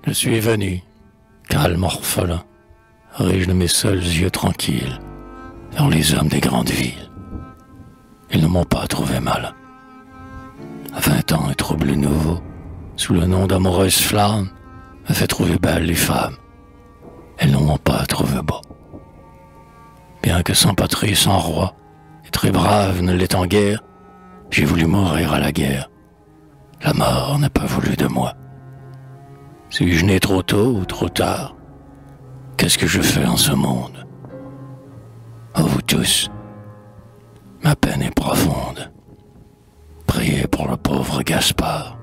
Je suis venu, calme orphelin, riche de mes seuls yeux tranquilles, vers les hommes des grandes villes. Ils ne m'ont pas trouvé mal. À 20 ans, un trouble nouveau, sous le nom d'amoureuse flamme, me fait trouver belles les femmes. Elles ne m'ont pas trouvé beau. Bien que sans patrie, sans roi, et très brave ne l'est en guerre, j'ai voulu mourir à la guerre. La mort n'a pas voulu de moi. Suis-je né trop tôt ou trop tard? Qu'est-ce que je fais en ce monde? Oh vous tous, ma peine est profonde. Priez pour le pauvre Gaspard.